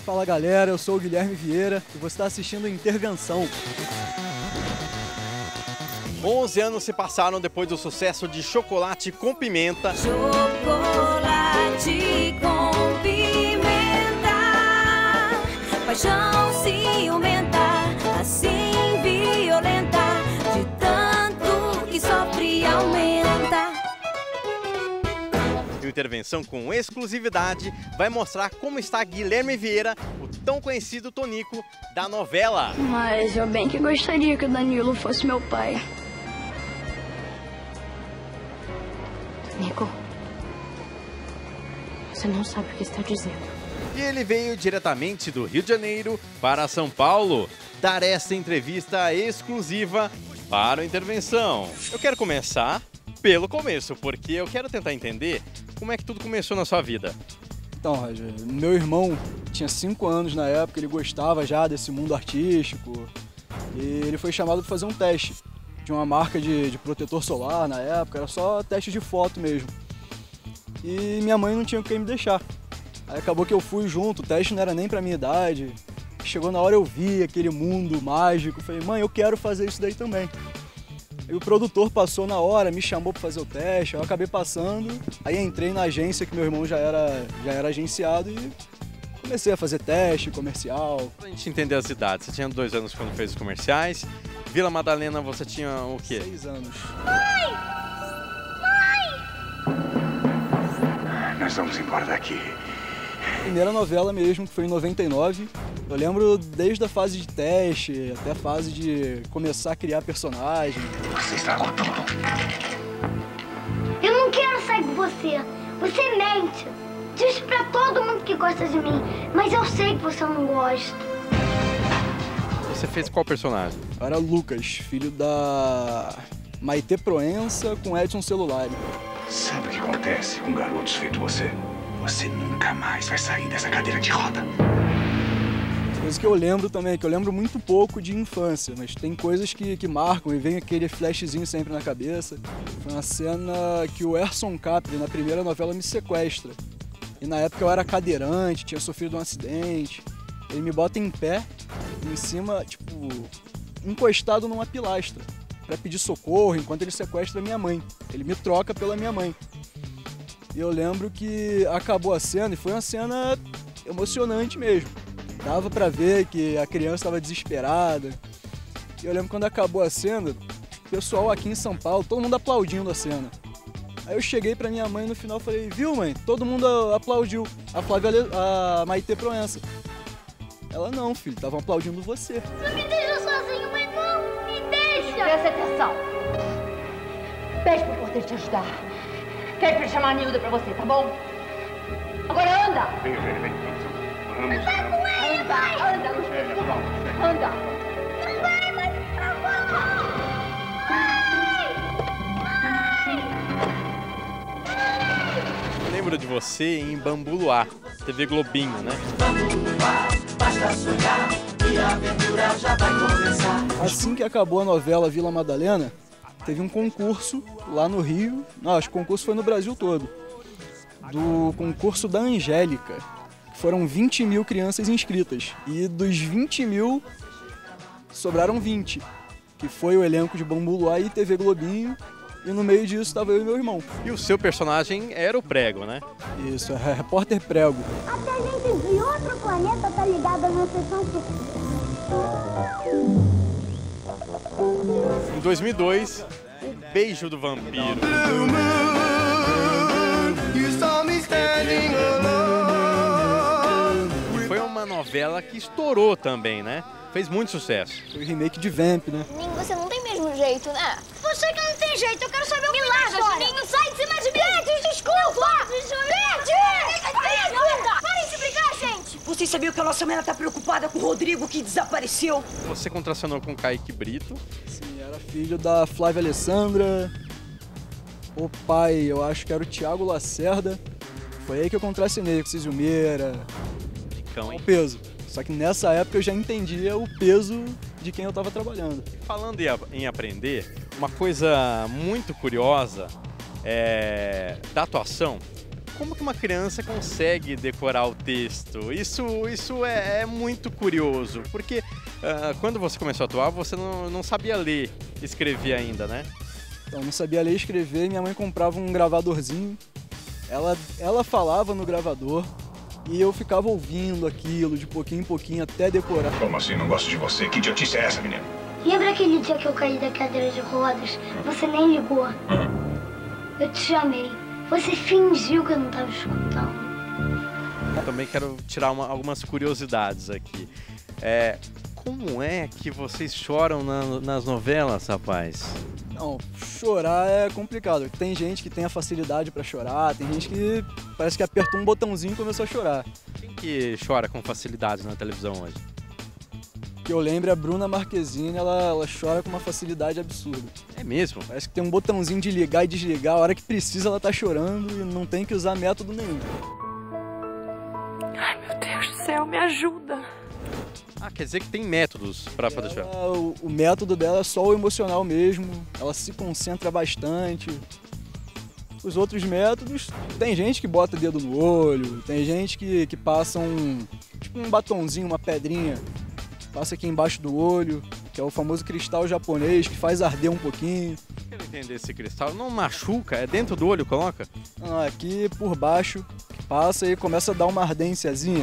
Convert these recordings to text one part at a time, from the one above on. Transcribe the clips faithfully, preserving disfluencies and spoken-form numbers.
Fala galera, eu sou o Guilherme Vieira e você está assistindo Intervenção. onze anos se passaram depois do sucesso de Chocolate com Pimenta. Chocolate com pimenta, paixão ciumenta, assim violenta, de tanto que sofre aumenta. E o Intervenção com exclusividade vai mostrar como está Guilherme Vieira, o tão conhecido Tonico da novela. Mas eu bem que gostaria que o Danilo fosse meu pai. Nico, você não sabe o que está dizendo. E ele veio diretamente do Rio de Janeiro para São Paulo dar essa entrevista exclusiva para o Intervenção. Eu quero começar pelo começo, porque eu quero tentar entender como é que tudo começou na sua vida. Então, Roger, meu irmão tinha cinco anos na época, ele gostava já desse mundo artístico e ele foi chamado para fazer um teste de uma marca de, de protetor solar na época, era só teste de foto mesmo. E minha mãe não tinha quem me deixar. Aí acabou que eu fui junto, o teste não era nem pra minha idade. Chegou na hora eu vi aquele mundo mágico, falei, mãe, eu quero fazer isso daí também. E o produtor passou na hora, me chamou pra fazer o teste, eu acabei passando. Aí entrei na agência que meu irmão já era, já era agenciado e comecei a fazer teste comercial. Pra gente entender as idades, você tinha dois anos quando fez os comerciais. Vila Madalena, você tinha o quê? Seis anos. Mãe! Mãe! Nós vamos embora daqui. Primeira novela mesmo, que foi em noventa e nove. Eu lembro desde a fase de teste até a fase de começar a criar personagem. Você estragou tudo. Eu não quero sair com você. Você mente. Diz pra todo mundo que gosta de mim, mas eu sei que você não gosta. Você fez qual personagem? Eu era Lucas, filho da Maitê Proença com Edson Celulari. Sabe o que acontece com garotos feito você? Você nunca mais vai sair dessa cadeira de roda. Coisa que eu lembro também, que eu lembro muito pouco de infância, mas tem coisas que, que marcam e vem aquele flashzinho sempre na cabeça. Foi uma cena que o Erson Capri, na primeira novela, me sequestra. E na época eu era cadeirante, tinha sofrido um acidente. Ele me bota em pé, em cima, tipo, encostado numa pilastra, pra pedir socorro enquanto ele sequestra minha mãe. Ele me troca pela minha mãe. E eu lembro que acabou a cena e foi uma cena emocionante mesmo. Dava pra ver que a criança estava desesperada. E eu lembro quando acabou a cena, o pessoal aqui em São Paulo, todo mundo aplaudindo a cena. Aí eu cheguei pra minha mãe no final e falei, viu mãe, todo mundo aplaudiu, a Flávia, a Maitê Proença. Ela, não, filho, estavam aplaudindo você. Não me deixa sozinho, mãe, não! Me deixa! Presta atenção. Pede pro porteiro te ajudar. Pede pra ele chamar a Nilda pra você, tá bom? Agora anda! Vem, vem, vem. Vamos. Vai com ele, Anda, vai! anda, Luz. Anda. Não vai, mãe, por favor! Mãe! Eu lembro de você em Bambu Luar, T V Globinho, né? Assim que acabou a novela Vila Madalena, teve um concurso lá no Rio, não, acho que o concurso foi no Brasil todo, do concurso da Angélica, que foram vinte mil crianças inscritas, e dos vinte mil, sobraram vinte, que foi o elenco de Bambu Luar e T V Globinho, e no meio disso estava eu e meu irmão. E o seu personagem era o Prego, né? Isso, é repórter Prego. Até gente de outro planeta tá ligada na sessão que... Em dois mil e dois, O Beijo do Vampiro. Foi uma novela que estourou também, né? Fez muito sucesso. Foi o remake de Vamp, né? Juninho, você não tem mesmo jeito, né? Você que não tem jeito, eu quero saber o que larga, Juninho, sai de cima de mim! Pede, desculpa! Pede! Pede! Para de se brigar, gente! Vocês sabiam que a nossa mãe tá preocupada com o Rodrigo que desapareceu? Você contracionou com Kaique Brito. Sim, era filho da Flávia Alessandra. O pai, eu acho que era o Thiago Lacerda. Foi aí que eu contracenei com Císio Meira. Ricão, hein? O peso. Só que nessa época eu já entendia o peso de quem eu estava trabalhando. Falando em, em aprender, uma coisa muito curiosa é, da atuação, como que uma criança consegue decorar o texto? Isso, isso é, é muito curioso, porque uh, quando você começou a atuar, você não, não sabia ler, escrever ainda, né? Então, não sabia ler e escrever, e minha mãe comprava um gravadorzinho, ela, ela falava no gravador, e eu ficava ouvindo aquilo de pouquinho em pouquinho até decorar. Como assim, não gosto de você? Que idiotice é essa, menino? Lembra aquele dia que eu caí da cadeira de rodas? Você nem ligou. Eu te chamei. Você fingiu que eu não estava escutando. Eu também quero tirar uma, algumas curiosidades aqui. É, como é que vocês choram na, nas novelas, rapaz? Não, chorar é complicado. Tem gente que tem a facilidade pra chorar, tem gente que parece que apertou um botãozinho e começou a chorar. Quem que chora com facilidade na televisão hoje? Que eu lembro, a Bruna Marquezine, ela, ela chora com uma facilidade absurda. É mesmo? Parece que tem um botãozinho de ligar e desligar, a hora que precisa ela tá chorando e não tem que usar método nenhum. Ai, meu Deus do céu, me ajuda. Ah, quer dizer que tem métodos pra poder chorar. O, o método dela é só o emocional mesmo, ela se concentra bastante. Os outros métodos, tem gente que bota dedo no olho, tem gente que, que passa um, tipo um batonzinho, uma pedrinha, passa aqui embaixo do olho, que é o famoso cristal japonês, que faz arder um pouquinho. Quero entender esse cristal. Não machuca? É dentro do olho, coloca? Não, é aqui por baixo, que passa e começa a dar uma ardênciazinha.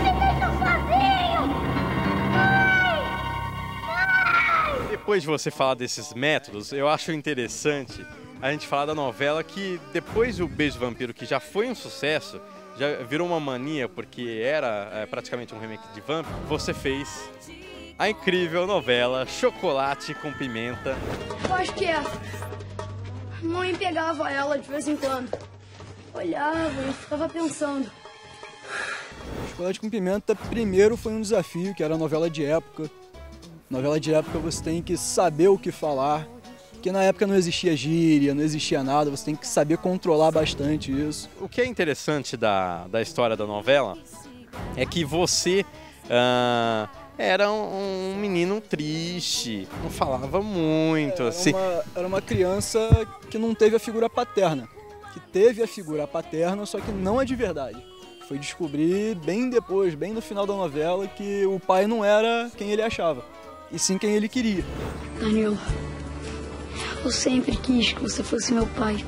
Depois de você falar desses métodos, eu acho interessante a gente falar da novela que depois do Beijo Vampiro, que já foi um sucesso, já virou uma mania porque era é, praticamente um remake de Vamp, você fez a incrível novela Chocolate com Pimenta. Eu acho que é. Mãe pegava ela de vez em quando. Olhava e ficava pensando. Chocolate com Pimenta primeiro foi um desafio, que era novela de época. Novela de época você tem que saber o que falar, porque na época não existia gíria, não existia nada, você tem que saber controlar bastante isso. O que é interessante da, da história da novela é que você uh, era um, um menino triste, não falava muito. Era, assim. uma, era uma criança que não teve a figura paterna, que teve a figura paterna, só que não é de verdade. Foi descobrir bem depois, bem no final da novela, que o pai não era quem ele achava, e sim quem ele queria. Danilo, eu sempre quis que você fosse meu pai.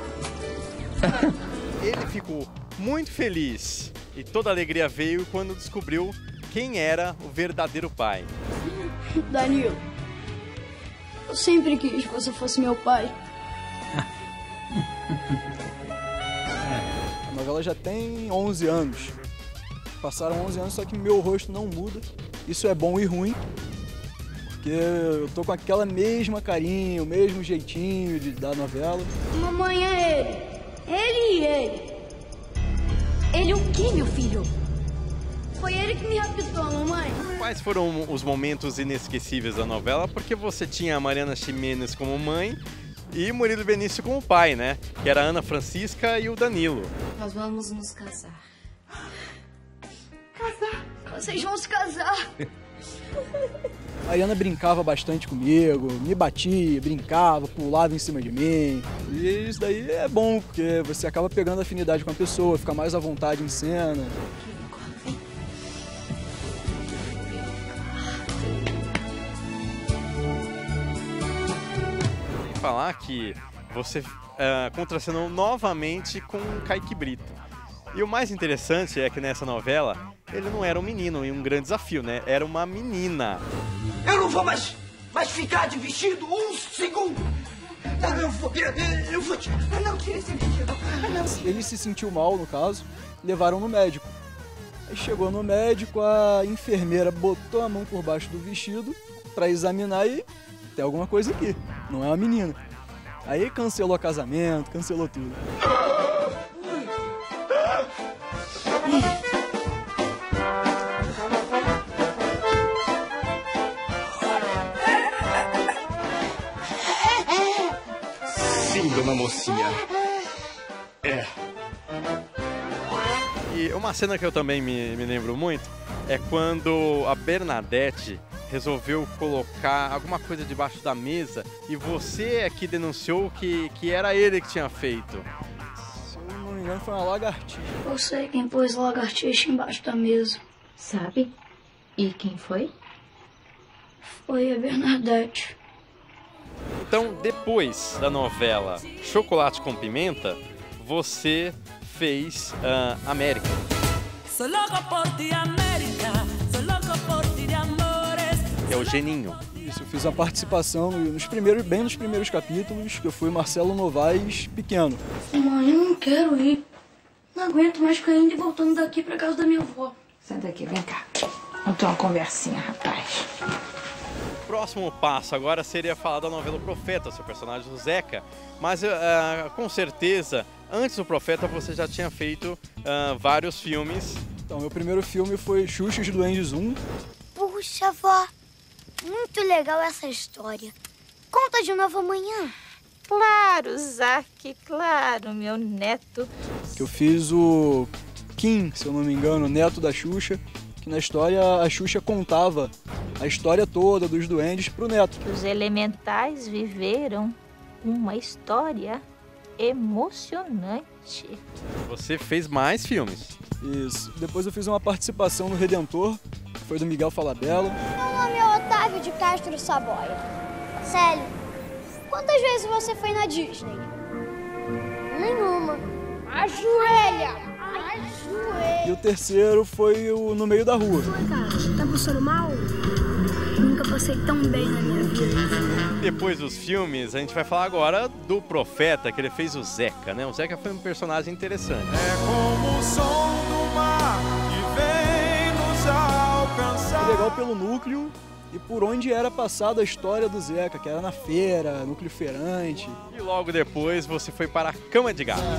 Ele ficou muito feliz e toda a alegria veio quando descobriu quem era o verdadeiro pai. Danilo, eu sempre quis que você fosse meu pai. A novela já tem onze anos. Passaram onze anos, só que meu rosto não muda. Isso é bom e ruim, porque eu tô com aquela mesma carinha, o mesmo jeitinho de, da novela. Mamãe, é ele. Ele e ele. Ele o quê, meu filho? Foi ele que me raptou, mamãe. Quais foram os momentos inesquecíveis da novela? Porque você tinha a Mariana Ximenes como mãe e Murilo Benício como pai, né? Que era a Ana Francisca e o Danilo. Nós vamos nos casar. Casar? Vocês vão se casar. A Ariana brincava bastante comigo, me batia, brincava, pulava em cima de mim. E isso daí é bom, porque você acaba pegando afinidade com a pessoa, fica mais à vontade em cena. Tem que falar que você uh, contracenou novamente com Kaique Brito. E o mais interessante é que nessa novela, ele não era um menino e um grande desafio, né? Era uma menina. Eu não vou mais, mais ficar de vestido um segundo. Eu vou, eu vou te... Não, tira esse vestido. Ele se sentiu mal, no caso, levaram no médico. Aí chegou no médico, a enfermeira botou a mão por baixo do vestido para examinar e tem alguma coisa aqui, não é uma menina. Aí cancelou o casamento, cancelou tudo. Sim, dona mocinha. É. E uma cena que eu também me, me lembro muito é quando a Bernadette resolveu colocar alguma coisa debaixo da mesa e você é que denunciou que, que era ele que tinha feito. Se eu não me engano, foi uma lagartixa. Eu sei quem pôs a lagartixa embaixo da mesa. Sabe? E quem foi? Foi a Bernadette. Então, depois da novela Chocolate com Pimenta, você fez uh, América. Que é o Geninho. Isso, eu fiz a participação nos primeiros, bem nos primeiros capítulos, que eu fui Marcelo Novaes pequeno. Mãe, eu não quero ir. Não aguento mais ficar indo e voltando daqui pra casa da minha avó. Senta aqui, vem cá. Vamos ter uma conversinha, rapaz. O próximo passo agora seria falar da novela O Profeta, seu personagem, o Zeca. Mas, uh, com certeza, antes do Profeta, você já tinha feito uh, vários filmes. Então, meu primeiro filme foi Xuxa e os Duendes um. Puxa, vó. Muito legal essa história. Conta de novo amanhã. Claro, Zaque, claro, meu neto. Que eu fiz o Kim, se eu não me engano, neto da Xuxa. Que na história a Xuxa contava a história toda dos duendes pro neto. Os elementais viveram uma história emocionante. Você fez mais filmes. Isso. Depois eu fiz uma participação no Redentor, que foi do Miguel Falabella. Meu nome é Otávio de Castro Saboia. Célio, quantas vezes você foi na Disney? Nenhuma. Ajoelha! Ajoelha! E o terceiro foi o No Meio da Rua. Tá passando mal? Nunca passei tão bem na minha vida. Depois dos filmes, a gente vai falar agora do Profeta, que ele fez o Zeca, né? O Zeca foi um personagem interessante. É como o som do mar que vem nos alcançar. Foi legal pelo núcleo e por onde era passada a história do Zeca, que era na feira, núcleo feirante. E logo depois você foi para a Cama de Gato.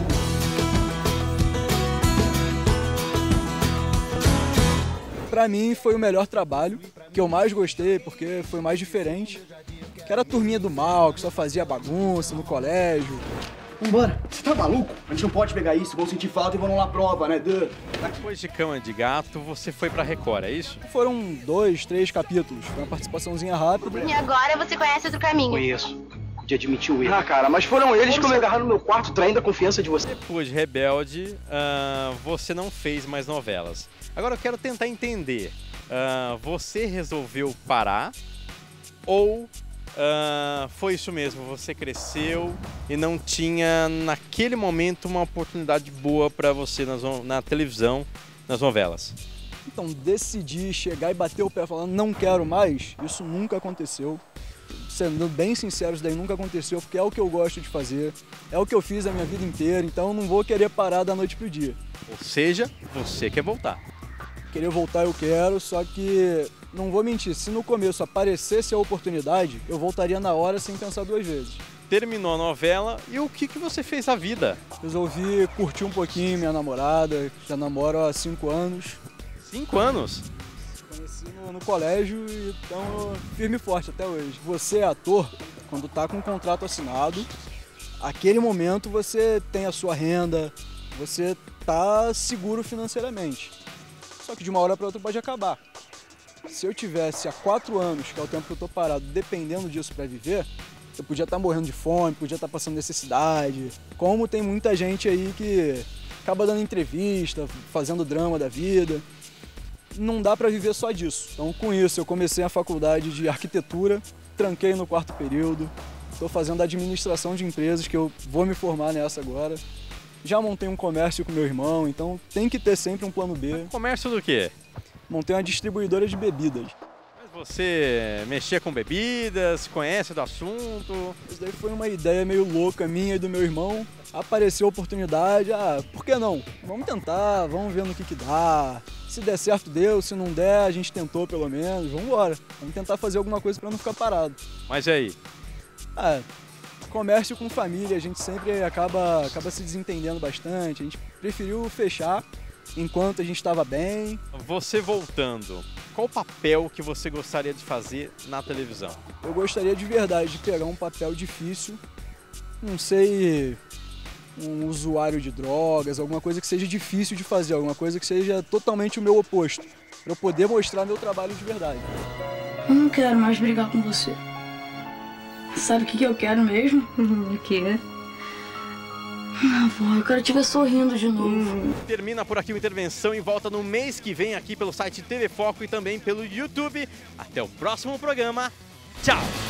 Pra mim foi o melhor trabalho, que eu mais gostei, porque foi mais diferente. Que era a turminha do mal, que só fazia bagunça no colégio. Vambora, você tá maluco? A gente não pode pegar isso, vão sentir falta e vão lá prova, né? Duh. Depois de Cama de Gato, você foi pra Record, é isso? Foram dois, três capítulos, foi uma participaçãozinha rápida. E agora você conhece outro caminho. Conheço. De admitir o erro. Ah, cara, mas foram eles que me agarraram no meu quarto, traindo a confiança de você. Depois de Rebelde, uh, você não fez mais novelas. Agora eu quero tentar entender. Uh, você resolveu parar ou uh, foi isso mesmo? Você cresceu e não tinha naquele momento uma oportunidade boa para você nas, na televisão, nas novelas? Então, decidir chegar e bater o pé falando não quero mais, isso nunca aconteceu. Sendo bem sincero, isso daí nunca aconteceu, porque é o que eu gosto de fazer, é o que eu fiz a minha vida inteira, então eu não vou querer parar da noite pro dia. Ou seja, você quer voltar. Querer voltar eu quero, só que não vou mentir, se no começo aparecesse a oportunidade, eu voltaria na hora sem pensar duas vezes. Terminou a novela e o que, que você fez na vida? Resolvi curtir um pouquinho minha namorada, já namoro há cinco anos. Cinco anos? Conheci no, no colégio e estamos firme e forte até hoje. Você é ator, quando tá com um contrato assinado, aquele momento você tem a sua renda, você tá seguro financeiramente. Só que de uma hora para outra pode acabar. Se eu tivesse há quatro anos, que é o tempo que eu tô parado, dependendo disso para viver, eu podia estar morrendo de fome, podia estar passando necessidade. Como tem muita gente aí que acaba dando entrevista, fazendo drama da vida. Não dá para viver só disso. Então, com isso, eu comecei a faculdade de arquitetura, tranquei no quarto período, estou fazendo administração de empresas, que eu vou me formar nessa agora. Já montei um comércio com meu irmão, então tem que ter sempre um plano B. Comércio do quê? Montei uma distribuidora de bebidas. Mas você mexia com bebidas, conhece do assunto? Isso daí foi uma ideia meio louca minha e do meu irmão. Apareceu a oportunidade, ah, por que não? Vamos tentar, vamos ver no que que dá. Se der certo, deu. Se não der, a gente tentou pelo menos. Vamos embora. Vamos tentar fazer alguma coisa para não ficar parado. Mas e aí? Ah, comércio com família, a gente sempre acaba, acaba se desentendendo bastante. A gente preferiu fechar enquanto a gente estava bem. Você voltando, qual o papel que você gostaria de fazer na televisão? Eu gostaria de verdade de pegar um papel difícil, não sei, um usuário de drogas, alguma coisa que seja difícil de fazer, alguma coisa que seja totalmente o meu oposto, para eu poder mostrar meu trabalho de verdade. Eu não quero mais brigar com você. Sabe o que eu quero mesmo? O quê? Ah, vó, eu quero te ver sorrindo de novo. Termina por aqui o Intervenção e volta no mês que vem aqui pelo site T V Foco e também pelo YouTube. Até o próximo programa. Tchau!